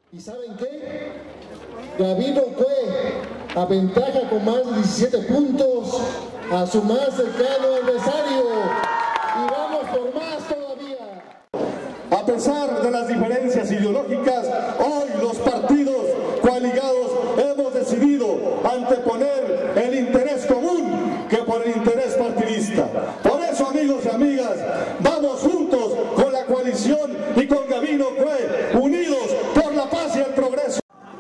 ¿Y saben qué? Gabino Cue aventaja con más de 17 puntos a su más cercano adversario. Y vamos por más todavía. A pesar de las diferencias ideológicas, hoy los partidos coaligados hemos decidido anteponer el interés común que por el interés partidista. Por eso, amigos y amigas, vamos juntos con la coalición y con Gabino Cue, unidos por la paz y el progreso.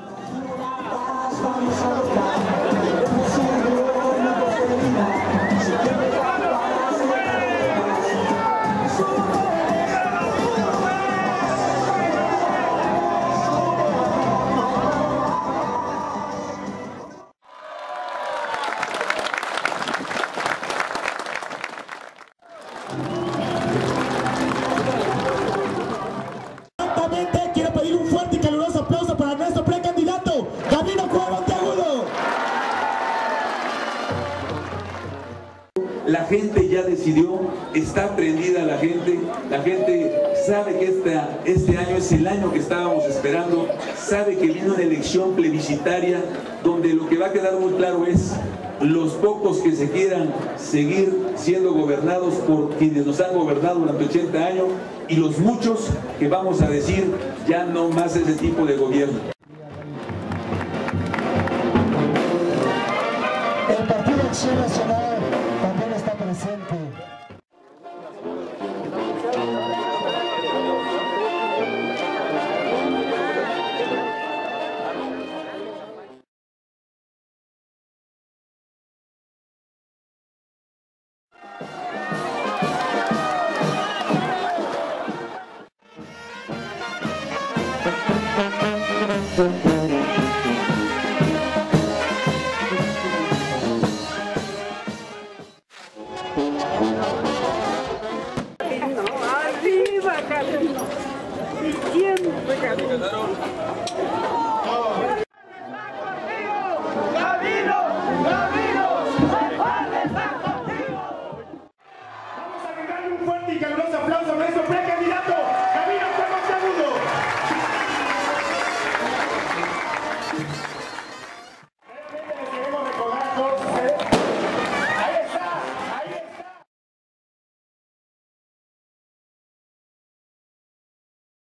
Quiero pedir un fuerte y caluroso aplauso para nuestro precandidato, Gabino Cue Monteagudo. La gente ya decidió, está prendida la gente sabe que este año es el año que estábamos esperando, sabe que viene una elección plebiscitaria donde lo que va a quedar muy claro es los pocos que se quieran seguir siendo gobernados por quienes nos han gobernado durante 80 años y los muchos que vamos a decir ya no más ese tipo de gobierno. El Partido Acción Nacional también está presente. Arriba, Carlos. Y siempre, Carlos.